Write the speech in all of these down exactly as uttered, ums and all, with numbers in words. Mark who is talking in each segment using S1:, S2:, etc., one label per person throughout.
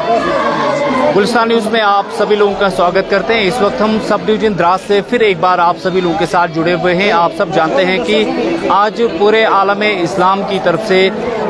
S1: Gulistan news में आप सभी लोगों का स्वागत करते हैं। इस वक्त हम सब डिवीजन द्रास से फिर एक बार आप सभी लोगों के साथ जुड़े हुए हैं। आप सब जानते हैं कि आज पूरे आलम इस्लाम की तरफ से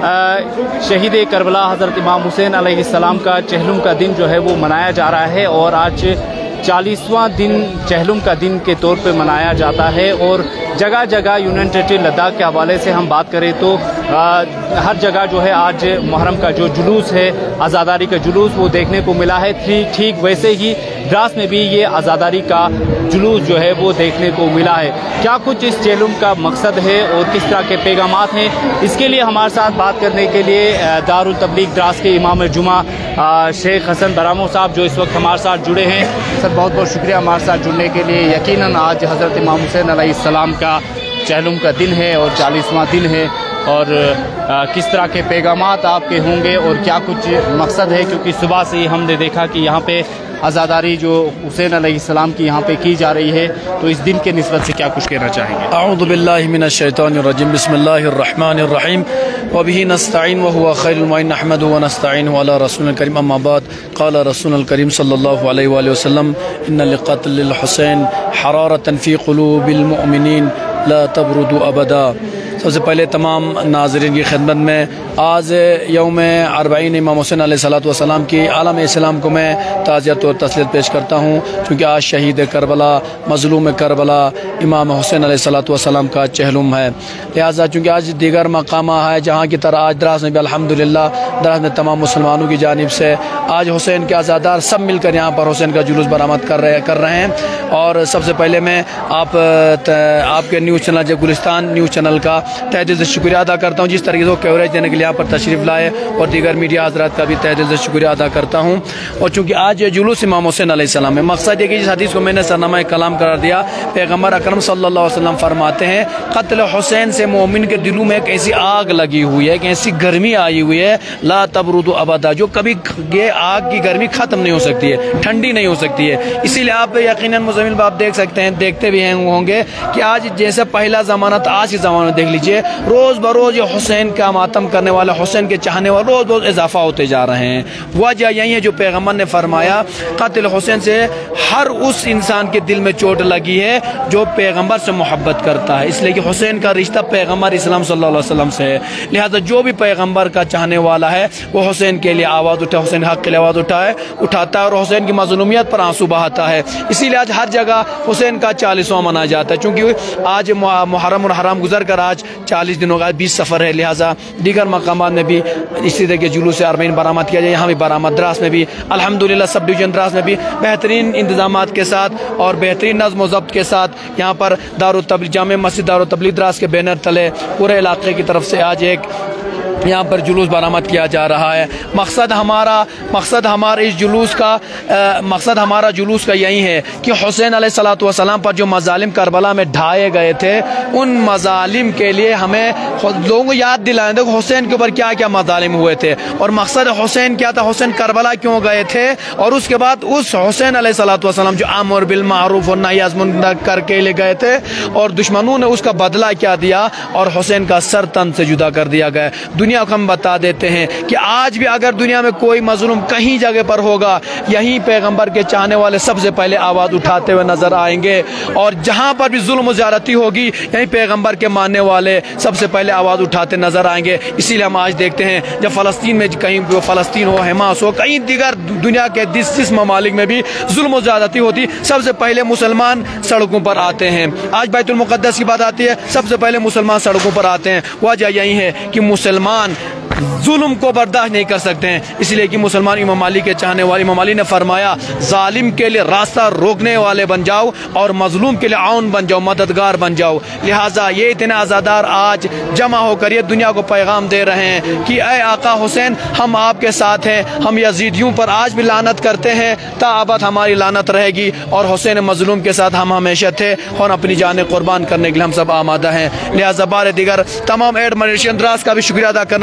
S1: शहीद करबला हज़रत इमाम हुसैन अलैहिस्सलाम का चहलुम का दिन जो है वो मनाया जा रहा है और आज चालीसवां दिन चहलुम का दिन के तौर पे मनाया जाता है। और जगह जगह यूनियन टेरिटरी लद्दाख के हवाले से हम बात करें तो आ, हर जगह जो है आज मुहर्रम का जो जुलूस है, आज़ादारी का जुलूस वो देखने को मिला है। ठीक वैसे ही द्रास में भी ये आज़ादारी का जुलूस जो है वो देखने को मिला है। क्या कुछ इस चहलुम का मकसद है और किस तरह के पैगामात हैं, इसके लिए हमारे साथ बात करने के लिए दारुल तबलीग द्रास के इमाम जुमा शेख हसन बरामो साहब जो इस वक्त हमारे साथ जुड़े हैं। सर बहुत बहुत शुक्रिया हमारे साथ जुड़ने के लिए। यकीनन आज हज़रत इमाम हुसैन अलैहिस्सलाम का चहलुम का दिन है और चालीसवां दिन है, और आ, किस तरह के पैगामात आपके होंगे और क्या कुछ मकसद है, क्योंकि सुबह से ही हमने देखा कि यहाँ पे आज़ादारी जो हुसैन अलैहिस्सलाम की यहाँ पे की जा रही है, तो इस दिन के निस्बत से क्या कुछ कहना चाहेंगे?
S2: अऊज़ु बिल्लाहि मिनश शैतानिर रजीम, बिस्मिल्लाहिर रहमानिर रहीम, व बिही नस्तईन व हुवा खैरुल मुईन, नहमदुहु व नस्तईनुहु अला रसूलिल करीम, अम्मा बाद, क़ाला रसूलुल करीम सल्लल्लाहु अलैहि वसल्लम, इन्ना लिक़त्लिल हुसैन हरारतन फ़ी क़ुलूबिल मुअमिनीन ला तबरुदु अबदा। सबसे पहले तमाम नाज़रीन की खिदमत में आज यौम अरबाइन इमाम हुसैन अलैहिस्सलातु वस्सलाम की आलम इस्लाम को मैं ताज़ियत और तस्लीत पेश करता हूँ, क्योंकि आज शहीद करबला मज़लूम करबला इमाम हुसैन अलैहिस्सलातु वस्सलाम का चहलुम है। लिहाजा चूँकि आज दीगर मकामा है जहाँ की तरह आज द्रास में भी अल्हम्दुलिल्लाह द्रास में तमाम मुसलमानों की जानिब से आज हुसैन के आज़ादार सब मिलकर यहाँ पर हुसैन का जुलूस बरामद कर रहे कर रहे हैं। और सबसे पहले मैं आप आपके न्यूज़ चैनल जो गुलिस्तान न्यूज़ चैनल का तहे दिल से शुक्रिया अदा करता हूँ, जिस तरीके से कवरेज देने के लिए यहाँ पर तशरीफ़ लाए, और दीगर मीडिया हज़रात का भी तहे दिल से शुक्रिया अदा करता हूँ। और चूँकि आज जुलूस इमाम हुसैन अलैहिस्सलाम में मकसद है कि जिस हदीस को मैंने सरनामा कलाम करार दिया, पैगम्बर अकरम सल्लल्लाहु अलैहि वसल्लम फरमाते हैं क़त्ल हुसैन से मोमिन के दिलों में एक ऐसी आग लगी हुई है, एक ऐसी गर्मी आई हुई है, ला तबरुदु अबदा, जो कभी ये आग की गर्मी ख़त्म नहीं हो सकती है, ठंडी नहीं हो सकती है। इसीलिए आप यकीनन मुज़म्मिल बाप देख सकते हैं, देखते भी हैं होंगे कि आज जैसे पहला ज़माना था, आज के ज़माने में देख लीजिए रोज़ बरोज़ ये हुसैन का मातम करने वाले, हुसैन के चाहने वाले रोज़ रोज़ इजाफा होते जा रहे हैं। वजह यही है जो पैगम्बर ने फरमाया, क़त्ल हुसैन से हर उस इंसान के दिल में चोट लगी है जो पैगम्बर से मोहब्बत करता है, इसलिए कि हुसैन का रिश्ता पैगम्बर इस्लाम सल्लल्लाहु अलैहि वसल्लम से है। लिहाजा जो भी पैगम्बर का चाहने वाला है वो हुसैन के लिए आवाज़ उठाए, हुसैन हक़ के लिए आवाज़ उठाए उठाता है और हुसैन की मज़लूमियत पर आंसू बहाता है। इसीलिए आज हर जगह हुसैन का चालीसवां मनाया जाता है, चूँकि आज मुहर्रम और हराम गुजर कर आज चालीस दिनों का बीस सफ़र है। लिहाजा दीगर मकामात में भी इसी तरह के जुलूस अरबईन बरामद किया जाए, यहाँ भी बरामद द्रास में भी अल्हम्दुलिल्लाह सब डिवीजन द्रास में भी बेहतरीन इंतजामात के साथ और बेहतरीन नज़्म व ज़ब्त के साथ यहाँ पर दारुल तबलीग जामे मस्जिद दारुल तबलीग द्रास के बैनर तले पूरे इलाके की तरफ से आज एक यहाँ पर जुलूस बरामद किया जा रहा है। मकसद हमारा मकसद हमारे इस जुलूस का आ, मकसद हमारा जुलूस का यही है कि हुसैन अलैहिस्सलातु वस्सलाम पर जो मज़ालिम करबला में ढाए गए थे, उन मज़ालिम के लिए हमें लोगों को याद दिलाएं, देखो हुसैन के ऊपर क्या क्या मज़ालिम हुए थे और मकसद हुसैन क्या था, हुसैन करबला क्यों गए थे, और उसके बाद उस हुसैन अलैहिस्सलातु वस्सलाम जो अम्र बिल मारूफ और नही अनिल मुनकर करके ले गए थे और दुश्मनों ने उसका बदला क्या दिया और हुसैन का सर तन से जुदा कर दिया गया। दुनिया को हम बता देते हैं कि आज भी अगर दुनिया में कोई मजलूम कहीं जगह पर होगा, यहीं पैगंबर के चाहने वाले सबसे पहले आवाज़ उठाते हुए नजर आएंगे, और जहां पर भी जुल्म ज़्यादती होगी यहीं पैगंबर के मानने वाले सबसे पहले आवाज़ उठाते नजर आएंगे। इसीलिए हम आज देखते हैं जब फ़लस्तीन में कहीं फ़लस्तीन हो, हमास हो, कहीं दीगर दुनिया के जिस जिस ममालिक में भी जुल्म ज़्यादती होती, सबसे पहले मुसलमान सड़कों पर आते हैं। आज बैतुल मुक़द्दस की बात आती है, सबसे पहले मुसलमान सड़कों पर आते हैं। वजह यही है कि मुसलमान जुल्म को बर्दाश्त नहीं कर सकते हैं, इसलिए कि मुसलमान इमाम अली के चाहने वाले, इमाम अली ने फरमाया जालिम के लिए रास्ता रोकने वाले बन जाओ और मजलूम के लिए आउन बन जाओ, मददगार बन जाओ। लिहाजा ये इतने आज़ादार आज जमा होकर ये दुनिया को पैगाम दे रहे हैं कि ए आका हुसैन, हम आपके साथ हैं, हम यजीदियों पर आज भी लानत करते हैं, ताअबद हमारी लानत रहेगी, और हुसैन मजलूम के साथ हम हमेशा थे और अपनी जान कुर्बान करने के लिए हम सब आमादा हैं। लिहाजा बार दिगर तमाम एडमिनिस्ट्रेशन द्रास का भी शुक्रिया अदा करना चाहूँगा, जिस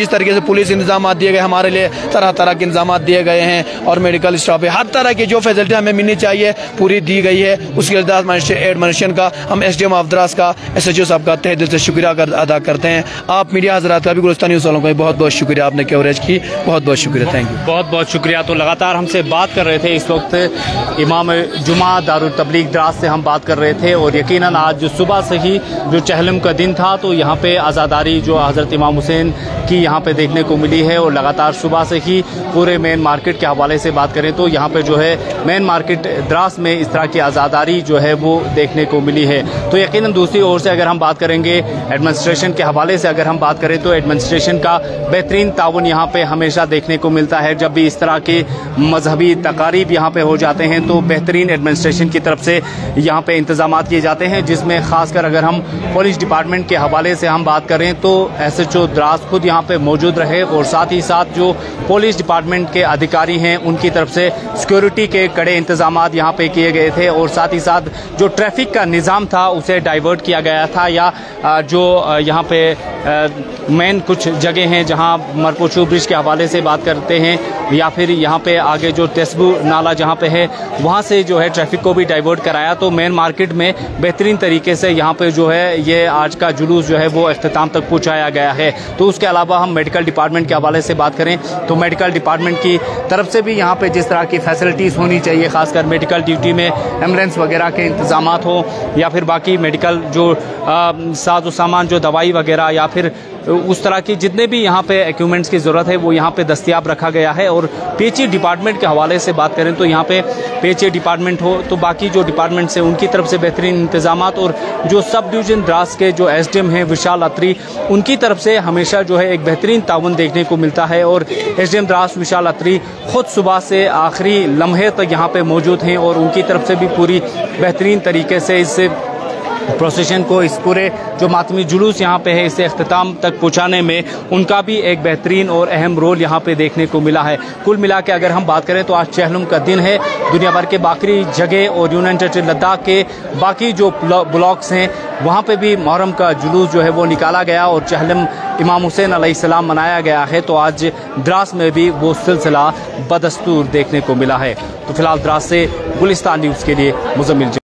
S2: जिस तरीके से पुलिस इंतजाम दिए गए, हमारे लिए तरह तरह के इंतजाम दिए गए हैं और मेडिकल स्टाफ है, हर तरह की जो फैसिलिटी हमें मिलनी चाहिए पूरी दी गई है। उसके एडमिनिस्ट्रेशन का हम S D M of Drass का, एस एच ओ साहब का तहे दिल से शुक्रिया अदा करते हैं। आप मीडिया हजरात का भी, गुलिस्तान न्यूज़ वालों का भी बहुत बहुत शुक्रिया, आपने कवरेज की, बहुत बहुत शुक्रिया, थैंक यू।
S1: बहुत बहुत शुक्रिया। तो लगातार हमसे बात कर रहे थे इस वक्त इमाम जुमा दारुल तबलीग द्रास से हम बात कर रहे थे और यकीनन आज जो सुबह से ही जो चहलम का दिन था तो यहाँ पे आज़ादारी जो हज़रत इमाम हुसैन की यहाँ पे देखने को मिली है और लगातार सुबह से ही पूरे मेन मार्केट के हवाले से बात करें तो यहाँ पे जो है मेन मार्केट द्रास में इस तरह की आज़ादारी जो है वो देखने को मिली है। तो यकीनन दूसरी ओर से अगर हम बात करेंगे एडमिनिस्ट्रेशन के हवाले से अगर हम बात करें तो एडमिनिस्ट्रेशन का बेहतरीन ताउन यहाँ पे हमेशा देखने को मिलता है। जब भी इस तरह के मजहबी तकारीब यहाँ पे हो जाते हैं तो बेहतरीन एडमिनिस्ट्रेशन की तरफ से यहाँ पे इंतजाम किए जाते हैं, जिसमें खासकर अगर हम पुलिस डिपार्टमेंट के हवाले से हम बात करें तो एस एच ओ द्रास खुद यहाँ पे मौजूद रहे और साथ ही साथ जो पुलिस डिपार्टमेंट के अधिकारी हैं उनकी तरफ से सिक्योरिटी के कड़े इंतजाम यहाँ पे किए गए थे और साथ ही साथ जो ट्रैफिक का निज़ाम था उसे डाइवर्ट किया गया था या जो यहाँ पे मेन कुछ जगह हैं जहाँ मरपोचू ब्रिज के हवाले से बात करते हैं या फिर यहाँ पे आगे जो तेस्बू नाला जहाँ पे है वहाँ से जो है ट्रैफिक को भी डाइवर्ट कराया। तो मेन मार्केट में बेहतरीन तरीके से यहाँ पे जो है ये आज का जुलूस जो है वो इख्तिताम तक पहुँचाया गया है। तो उसके अलावा हम मेडिकल डिपार्टमेंट के हवाले से बात करें तो मेडिकल डिपार्टमेंट की तरफ से भी यहाँ पे जिस तरह की फैसिलिटीज़ होनी चाहिए, खासकर मेडिकल ड्यूटी में एम्बुलेंस वगैरह के इंतजाम हो या फिर बाकी मेडिकल जो साजो सामान जो दवाई वगैरह या फिर उस तरह की जितने भी यहाँ पे इक्विपमेंट्स की ज़रूरत है वो यहाँ पे दस्तियाब रखा गया है। और पीएचई डिपार्टमेंट के हवाले से बात करें तो यहाँ पे पीएचई डिपार्टमेंट हो तो बाकी जो डिपार्टमेंट्स हैं उनकी तरफ से बेहतरीन इंतजाम और जो सब डिवीज़न द्रास के जो एस डी एम हैं विशाल अत्री उनकी तरफ से हमेशा जो है एक बेहतरीन ताउन देखने को मिलता है। और S D M Drass Vishal Atri खुद सुबह से आखिरी लम्हे तक यहाँ पर मौजूद हैं और उनकी तरफ से भी पूरी बेहतरीन तरीके से इस प्रोसेशन को, इस पूरे जो मातमी जुलूस यहाँ पे है इसे अख्तिताम तक पहुँचाने में उनका भी एक बेहतरीन और अहम रोल यहाँ पे देखने को मिला है। कुल मिला के अगर हम बात करें तो आज चहलम का दिन है। दुनिया भर के बाकी जगह और यूनियन टेरिटरी लद्दाख के बाकी जो ब्लॉक्स हैं वहाँ पे भी मुहर्रम का जुलूस जो है वो निकाला गया और चहलम इमाम हुसैन अलैहिस्सलाम मनाया गया है। तो आज द्रास में भी वो सिलसिला बदस्तूर देखने को मिला है। तो फिलहाल द्रास से गुलिस्तान न्यूज़ के लिए मुज़म्मिल।